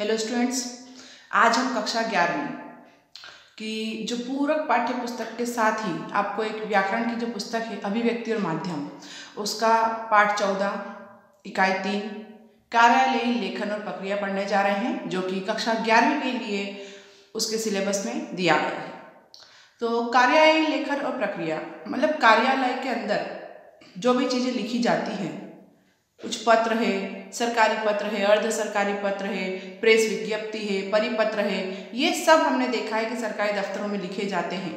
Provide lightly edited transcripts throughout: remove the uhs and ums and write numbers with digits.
Hello students, आज हम कक्षा 11वीं की जो पूरक पाठ्य पुस्तक के साथ ही आपको एक व्याकरण की जो पुस्तक है अभिव्यक्ति और माध्यम, उसका पाठ 14 इकाई 3 कार्यालयीन लेखन और प्रक्रिया पढ़ने जा रहे हैं, जो कि कक्षा 11वीं के लिए उसके सिलेबस में दिया गया है। तो कार्यालयीन लेखन और प्रक्रिया मतलब कार्यालय के अंदर जो भी चीज़ें लिखी जाती हैं, कुछ पत्र है, सरकारी पत्र है, अर्ध सरकारी पत्र है, प्रेस विज्ञप्ति है, परिपत्र है, ये सब हमने देखा है कि सरकारी दफ्तरों में लिखे जाते हैं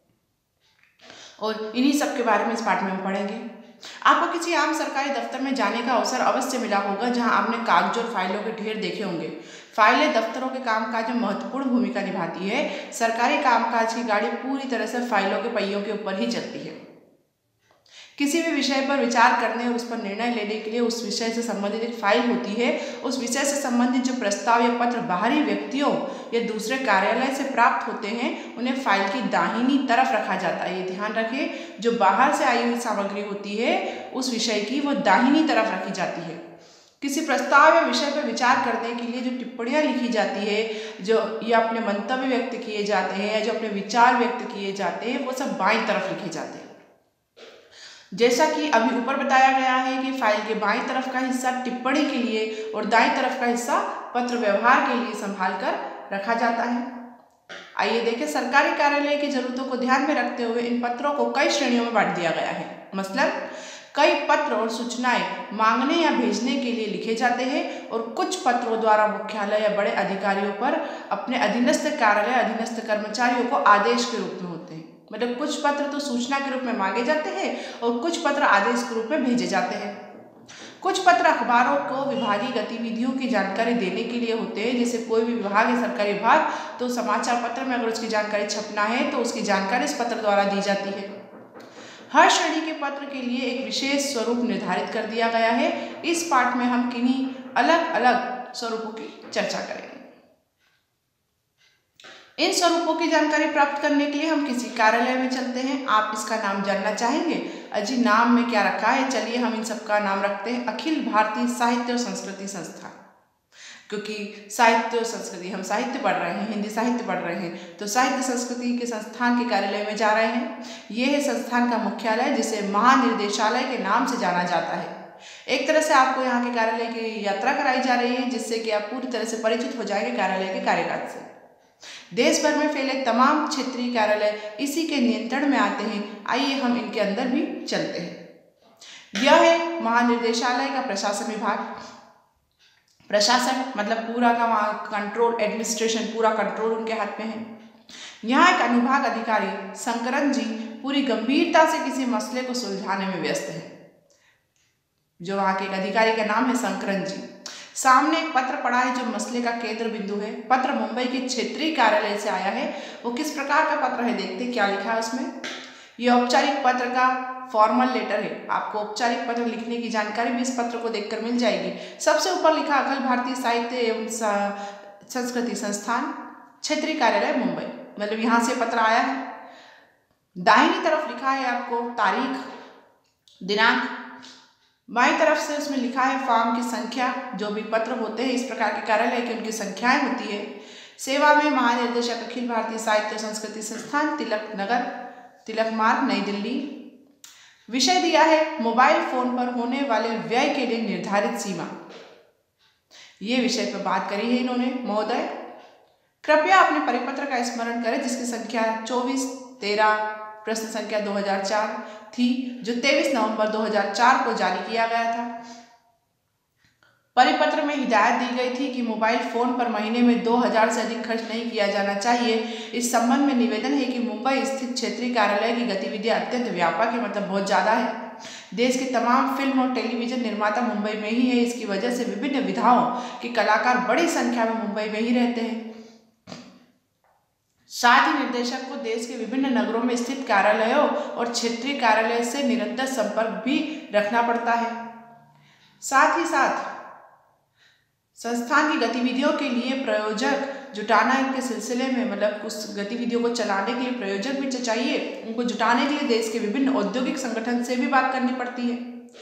और इन्हीं सब के बारे में इस पाठ में हम पढ़ेंगे। आपको किसी आम सरकारी दफ्तर में जाने का अवसर अवश्य मिला होगा, जहां आपने कागज और फाइलों के ढेर देखे होंगे। फाइलें दफ्तरों के कामकाज में महत्वपूर्ण भूमिका निभाती है। सरकारी कामकाज की गाड़ी पूरी तरह से फाइलों के पहियों के ऊपर ही चलती है। किसी भी विषय पर विचार करने और उस पर निर्णय लेने के लिए उस विषय से संबंधित एक फाइल होती है। उस विषय से संबंधित जो प्रस्ताव या पत्र बाहरी व्यक्तियों या दूसरे कार्यालय से प्राप्त होते हैं, उन्हें फाइल की दाहिनी तरफ रखा जाता है। ये ध्यान रखें, जो बाहर से आई हुई सामग्री होती है उस विषय की, वो दाहिनी तरफ रखी जाती है। किसी प्रस्ताव या विषय पर विचार करने के लिए जो टिप्पणियाँ लिखी जाती है, जो या अपने मंतव्य व्यक्त किए जाते हैं या जो अपने विचार व्यक्त किए जाते हैं, वो सब बाईं तरफ लिखे जाते हैं। जैसा कि अभी ऊपर बताया गया है कि फाइल के बाईं तरफ का हिस्सा टिप्पणी के लिए और दाईं तरफ का हिस्सा पत्र व्यवहार के लिए संभाल कर रखा जाता है। आइए देखें, सरकारी कार्यालय की जरूरतों को ध्यान में रखते हुए इन पत्रों को कई श्रेणियों में बांट दिया गया है। मसलन कई पत्र और सूचनाएं मांगने या भेजने के लिए लिखे जाते हैं और कुछ पत्रों द्वारा मुख्यालय या बड़े अधिकारियों पर अपने अधीनस्थ कार्यालय अधीनस्थ कर्मचारियों को आदेश के रूप में होते हैं। मतलब कुछ पत्र तो सूचना के रूप में मांगे जाते हैं और कुछ पत्र आदेश के रूप में भेजे जाते हैं। कुछ पत्र अखबारों को विभागीय गतिविधियों की जानकारी देने के लिए होते हैं। जैसे कोई भी विभाग है, सरकारी विभाग, तो समाचार पत्र में अगर उसकी जानकारी छपना है तो उसकी जानकारी इस पत्र द्वारा दी जाती है। हर श्रेणी के पत्र के लिए एक विशेष स्वरूप निर्धारित कर दिया गया है। इस पाठ में हम किन्हीं अलग अलग स्वरूपों की चर्चा करेंगे। इन स्वरूपों की जानकारी प्राप्त करने के लिए हम किसी कार्यालय में चलते हैं। आप इसका नाम जानना चाहेंगे? अजी, नाम में क्या रखा है? चलिए हम इन सबका नाम रखते हैं अखिल भारतीय साहित्य और संस्कृति संस्थान, क्योंकि साहित्य और संस्कृति, हम साहित्य पढ़ रहे हैं, हिंदी साहित्य पढ़ रहे हैं, तो साहित्य संस्कृति के संस्थान के कार्यालय में जा रहे हैं। ये है संस्थान का मुख्यालय, जिसे महानिर्देशालय के नाम से जाना जाता है। एक तरह से आपको यहाँ के कार्यालय की यात्रा कराई जा रही है, जिससे कि आप पूरी तरह से परिचित हो जाएंगे कार्यालय के कार्यकाल से। देश भर में फैले तमाम क्षेत्रीय कार्यालय इसी के नियंत्रण में आते हैं। आइए हम इनके अंदर भी चलते हैं। यह है महानिर्देशालय का प्रशासन विभाग। प्रशासन मतलब पूरा का वहाँ कंट्रोल, एडमिनिस्ट्रेशन, पूरा कंट्रोल उनके हाथ में है। यहाँ एक अनुभाग अधिकारी शंकरन जी पूरी गंभीरता से किसी मसले को सुलझाने में व्यस्त है। जो वहाँ के एक अधिकारी का नाम है शंकरन जी। सामने एक पत्र पड़ा है जो मसले का केंद्र बिंदु है। पत्र मुंबई के क्षेत्रीय कार्यालय से आया है। वो किस प्रकार का पत्र है, देखते क्या लिखा है उसमें। ये औपचारिक पत्र का फॉर्मल लेटर है। आपको औपचारिक पत्र लिखने की जानकारी भी इस पत्र को देखकर मिल जाएगी। सबसे ऊपर लिखा अखिल भारतीय साहित्य एवं संस्कृति संस्थान, क्षेत्रीय कार्यालय मुंबई, मतलब यहाँ से पत्र आया है। दाहिनी तरफ लिखा है आपको तारीख, दिनांक। बाईं तरफ से उसमें लिखा है फॉर्म की संख्या। जो भी पत्र होते हैं इस प्रकार के कार्यालय की, उनकी संख्याएं होती है। सेवा में महानिर्देशक अखिल भारतीय साहित्य संस्कृति संस्थान, तिलक नगर, तिलक मार्ग, नई दिल्ली। विषय दिया है मोबाइल फोन पर होने वाले व्यय के लिए निर्धारित सीमा। ये विषय पर बात करी है इन्होंने। महोदय, कृपया अपने परिपत्र का स्मरण करें, जिसकी संख्या 24-13 प्रश्न संख्या 2004 थी, जो 23 नवंबर 2004 को जारी किया गया था। परिपत्र में हिदायत दी गई थी कि मोबाइल फोन पर महीने में 2000 से अधिक खर्च नहीं किया जाना चाहिए। इस संबंध में निवेदन है कि मुंबई स्थित क्षेत्रीय कार्यालय की गतिविधियां अत्यंत व्यापक है, मतलब बहुत ज़्यादा है। देश के तमाम फिल्म और टेलीविजन निर्माता मुंबई में ही है। इसकी वजह से विभिन्न विधाओं के कलाकार बड़ी संख्या में मुंबई में ही रहते हैं। साथ ही निर्देशक को देश के विभिन्न नगरों में स्थित कार्यालयों और क्षेत्रीय कार्यालय से निरंतर संपर्क भी रखना पड़ता है। साथ ही साथ संस्थान की गतिविधियों के लिए प्रयोजक जुटाना के सिलसिले में, मतलब उस गतिविधियों को चलाने के लिए प्रयोजक भी चाहिए। उनको जुटाने के लिए देश के विभिन्न औद्योगिक संगठन से भी बात करनी पड़ती है।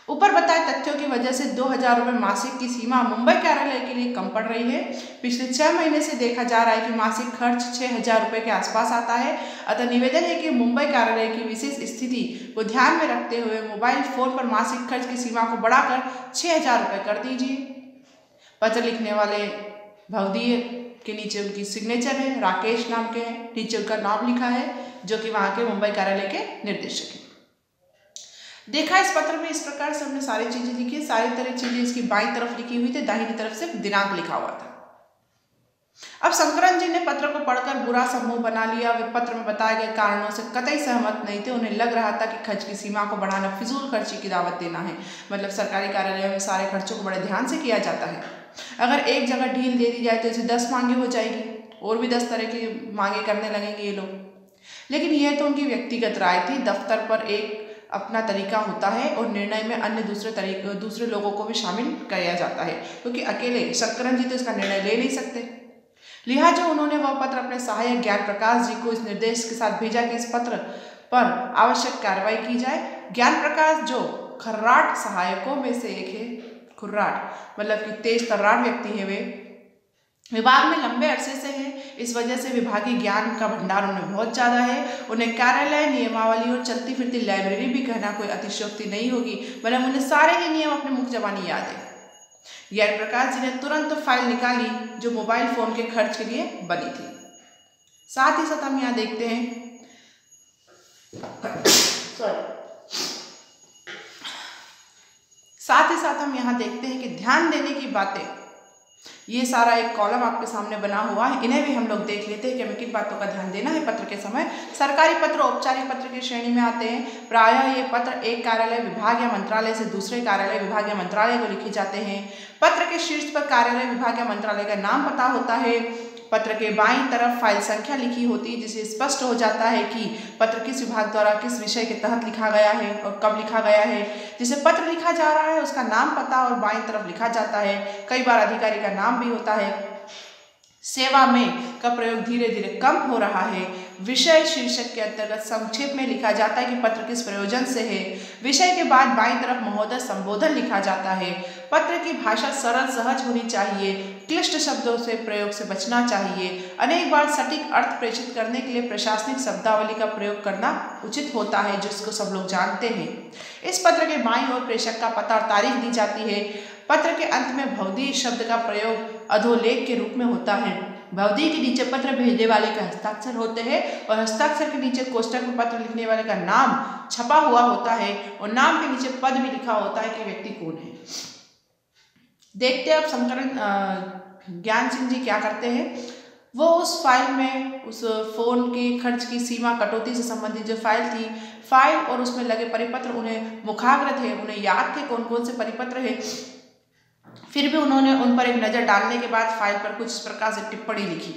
ऊपर बताए तथ्यों की वजह से 2,000 रुपये मासिक की सीमा मुंबई कार्यालय के लिए कम पड़ रही है। पिछले 6 महीने से देखा जा रहा है कि मासिक खर्च 6,000 रुपये के आसपास आता है। अतः निवेदन है कि मुंबई कार्यालय की विशेष स्थिति को ध्यान में रखते हुए मोबाइल फोन पर मासिक खर्च की सीमा को बढ़ाकर 6,000 रुपये कर दीजिए। पत्र लिखने वाले भवदीय के नीचे उनकी सिग्नेचर है, राकेश नाम के हैं, नीचे उनका नाम लिखा है, जो कि वहाँ के मुंबई कार्यालय के निर्देशक हैं। देखा इस पत्र में इस प्रकार से हमने सारी चीजें लिखी, सारी तरह चीजें इसकी बाईं तरफ लिखी हुई थी, दाहिनी तरफ से दिनांक लिखा हुआ था। अब शंकरन जी ने पत्र को पढ़कर बुरा समूह बना लिया। वे पत्र में बताए गए कारणों से कतई सहमत नहीं थे। उन्हें लग रहा था कि खर्च की सीमा को बढ़ाना फिजूल खर्ची की दावत देना है। मतलब सरकारी कार्यालयों में सारे खर्चों को बड़े ध्यान से किया जाता है। अगर एक जगह ढील दे दी जाए तो इसे 10 मांगे हो जाएगी और भी 10 तरह की मांगे करने लगेंगे ये लोग। लेकिन यह तो उनकी व्यक्तिगत राय थी। दफ्तर पर एक अपना तरीका होता है और निर्णय में अन्य दूसरे लोगों को भी शामिल किया जाता है, क्योंकि अकेले शंकरन जी तो इसका निर्णय ले नहीं सकते। लिहाजा उन्होंने वह पत्र अपने सहायक ज्ञान प्रकाश जी को इस निर्देश के साथ भेजा कि इस पत्र पर आवश्यक कार्रवाई की जाए। ज्ञान प्रकाश जो खर्राट सहायकों में से एक है, खुर्राट मतलब कि तेज तर्राट व्यक्ति है, वे विभाग में लंबे अरसे से हैं। इस वजह से विभागीय ज्ञान का भंडार उन्हें बहुत ज़्यादा है। उन्हें कार्यालय नियमावली और चलती फिरती लाइब्रेरी भी कहना कोई अतिशयोक्ति नहीं होगी। मतलब उन्हें सारे ही नियम अपने मुख जबानी याद है। ज्ञान प्रकाश जी ने तुरंत फाइल निकाली जो मोबाइल फोन के खर्च के लिए बनी थी। साथ ही साथ हम यहाँ देखते हैं कि ध्यान देने की बातें, ये सारा एक कॉलम आपके सामने बना हुआ है। इन्हें भी हम लोग देख लेते हैं कि हमें किन बातों का ध्यान देना है पत्र के समय। सरकारी पत्र औपचारिक पत्र की श्रेणी में आते हैं। प्रायः ये पत्र एक कार्यालय विभाग या मंत्रालय से दूसरे कार्यालय विभाग या मंत्रालय को लिखे जाते हैं। पत्र के शीर्ष पर कार्यालय विभाग या मंत्रालय का नाम पता होता है। पत्र के बाईं तरफ फाइल संख्या लिखी होती है, जिससे स्पष्ट हो जाता है कि पत्र किस विभाग द्वारा किस विषय के तहत लिखा गया है और कब लिखा गया है। जिसे पत्र लिखा जा रहा है उसका नाम पता और बाईं तरफ लिखा जाता है। कई बार अधिकारी का नाम भी होता है। सेवा में का प्रयोग धीरे धीरे कम हो रहा है। विषय शीर्षक के अंतर्गत संक्षेप में लिखा जाता है कि पत्र किस प्रयोजन से है। विषय के बाद बाईं तरफ महोदय संबोधन लिखा जाता है। पत्र की भाषा सरल सहज होनी चाहिए। क्लिष्ट शब्दों से प्रयोग से बचना चाहिए। अनेक बार सटीक अर्थ प्रेषित करने के लिए प्रशासनिक शब्दावली का प्रयोग करना उचित होता है, जिसको सब लोग जानते हैं। इस पत्र के बाईं ओर प्रेषक का पता और तारीख दी जाती है। पत्र के अंत में भवदी शब्द का प्रयोग अधोलेख के रूप में होता है। भवदी के नीचे पत्र भेजने वाले का हस्ताक्षर होते हैं और हस्ताक्षर के नीचे कोष्ठक में पत्र लिखने वाले का नाम छपा हुआ होता है और नाम के नीचे पद भी लिखा होता है कि व्यक्ति कौन है। देखते हैं अब शंकरन ज्ञान सिंह जी क्या करते हैं। वो उस फाइल में उस फोन के खर्च की सीमा कटौती से संबंधित जो फाइल थी, फाइल और उसमें लगे परिपत्र उन्हें मुखाग्र थे, उन्हें याद थे कौन कौन से परिपत्र है। फिर भी उन्होंने उन पर एक नज़र डालने के बाद फाइल पर कुछ इस प्रकार से टिप्पणी लिखी।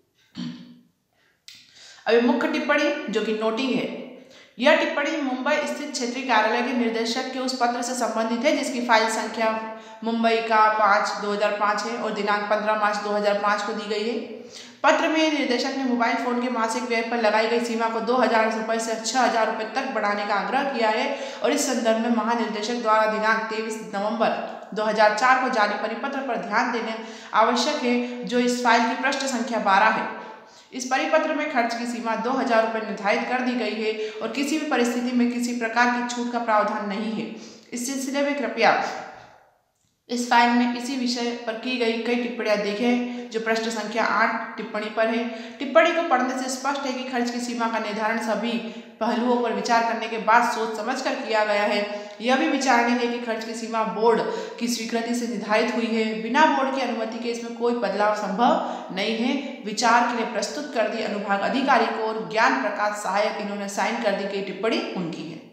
अभी मुख्य टिप्पणी जो कि नोटिंग है, यह टिप्पणी मुंबई स्थित क्षेत्रीय कार्यालय के निर्देशक के उस पत्र से संबंधित है जिसकी फाइल संख्या मुंबई का 5/2005 है और दिनांक 15 मार्च 2005 को दी गई है। पत्र में निर्देशक ने मोबाइल फोन के मासिक व्यय पर लगाई गई सीमा को 2,000 रुपये से 6,000 रुपये तक बढ़ाने का आग्रह किया है और इस संदर्भ में महानिर्देशक द्वारा दिनांक 23 नवंबर 2004 को जारी परिपत्र पर ध्यान देने आवश्यक है, जो इस फाइल की पृष्ठ संख्या 12 है। इस परिपत्र में खर्च की सीमा 2,000 रुपये निर्धारित कर दी गई है और किसी भी परिस्थिति में किसी प्रकार की छूट का प्रावधान नहीं है। इस सिलसिले में कृपया इस फाइल में इसी विषय पर की गई कई टिप्पणियां देखें जो पृष्ठ संख्या 8 टिप्पणी पर है। टिप्पणी को पढ़ने से स्पष्ट है कि खर्च की सीमा का निर्धारण सभी पहलुओं पर विचार करने के बाद सोच समझकर किया गया है। यह भी विचारणीय है कि खर्च की सीमा बोर्ड की स्वीकृति से निर्धारित हुई है। बिना बोर्ड की अनुमति के इसमें कोई बदलाव संभव नहीं है। विचार के लिए प्रस्तुत कर दी अनुभाग अधिकारी को और ज्ञान प्रकाश सहायक इन्होंने साइन कर दी गई टिप्पणी उनकी है।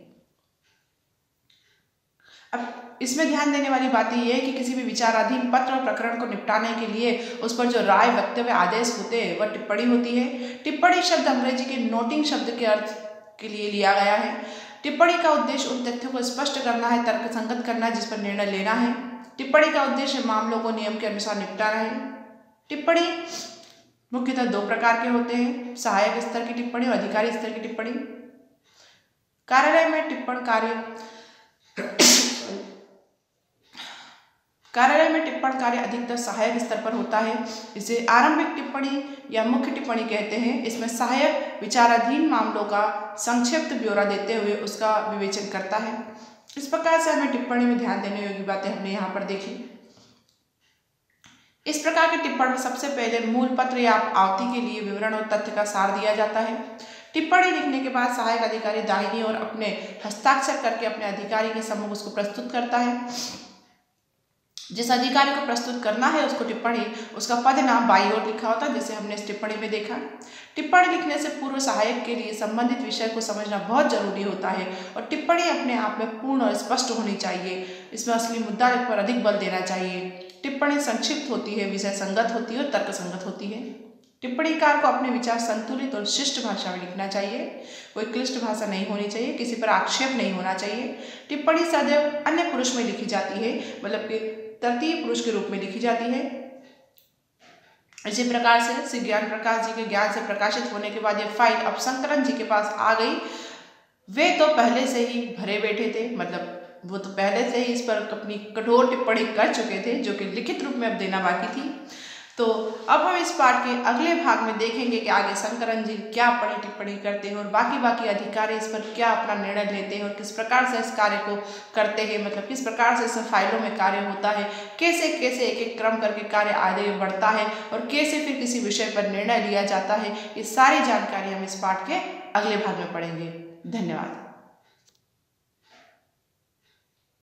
अब इसमें ध्यान देने वाली बात यह है कि किसी भी विचाराधीन पत्र और प्रकरण को निपटाने के लिए उस पर जो राय वक्तव्य आदेश होते हैं वह टिप्पणी होती है। टिप्पणी शब्द अंग्रेजी के नोटिंग शब्द के अर्थ के लिए लिया गया है। टिप्पणी का उद्देश्य उन तथ्यों को स्पष्ट करना है, तर्कसंगत करना है जिस पर निर्णय लेना है। टिप्पणी का उद्देश्य मामलों को नियम के अनुसार निपटाना है। टिप्पणी मुख्यतः 2 प्रकार के होते हैं, सहायक स्तर की टिप्पणी और अधिकारी स्तर की टिप्पणी। कार्यालय में टिप्पण कार्य कार्यालय में टिप्पण कार्य अधिकतर सहायक स्तर पर होता है। इसे आरंभिक टिप्पणी या मुख्य टिप्पणी कहते हैं। इसमें सहायक विचाराधीन मामलों का संक्षिप्त ब्यौरा देते हुए उसका विवेचन करता है। इस प्रकार से हमें टिप्पणी में ध्यान देने योग्य बातें हमने यहाँ पर देखी। इस प्रकार के टिप्पण में सबसे पहले मूल पत्र या आवती के लिए विवरण और तथ्य का सार दिया जाता है। टिप्पणी लिखने के बाद सहायक अधिकारी दाहिनी ओर अपने हस्ताक्षर करके अपने अधिकारी के सम्मुख उसको प्रस्तुत करता है। जिस अधिकारी को प्रस्तुत करना है उसको टिप्पणी, उसका पद नाम बाईं ओर लिखा होता है, जैसे हमने इस टिप्पणी में देखा। टिप्पणी लिखने से पूर्व सहायक के लिए संबंधित विषय को समझना बहुत जरूरी होता है और टिप्पणी अपने आप में पूर्ण और स्पष्ट होनी चाहिए। इसमें असली मुद्दा पर अधिक बल देना चाहिए। टिप्पणी संक्षिप्त होती है, विषय संगत होती है और तर्क संगत होती है। टिप्पणीकार को अपने विचार संतुलित और शिष्ट भाषा में लिखना चाहिए। कोई क्लिष्ट भाषा नहीं होनी चाहिए, किसी पर आक्षेप नहीं होना चाहिए। टिप्पणी सदैव अन्य पुरुष में लिखी जाती है, मतलब कि तृतीय पुरुष के रूप में लिखी जाती है। इसी प्रकार से श्री ज्ञान प्रकाश जी के ज्ञान से प्रकाशित होने के बाद ये फाइल अब शंकरन जी के पास आ गई। वे तो पहले से ही भरे बैठे थे, मतलब वो तो पहले से ही इस पर अपनी कठोर टिप्पणी कर चुके थे, जो कि लिखित रूप में अब देना बाकी थी। तो अब हम इस पाठ के अगले भाग में देखेंगे कि आगे शंकरन जी क्या टिप्पणी करते हैं और बाकी अधिकारी इस पर क्या अपना निर्णय लेते हैं और किस प्रकार से इस कार्य को करते हैं, मतलब किस प्रकार से इस फाइलों में कार्य होता है, कैसे कैसे एक एक क्रम करके कार्य आगे बढ़ता है और कैसे फिर किसी विषय पर निर्णय लिया जाता है। ये सारी जानकारी हम इस पाठ के अगले भाग में पढ़ेंगे। धन्यवाद।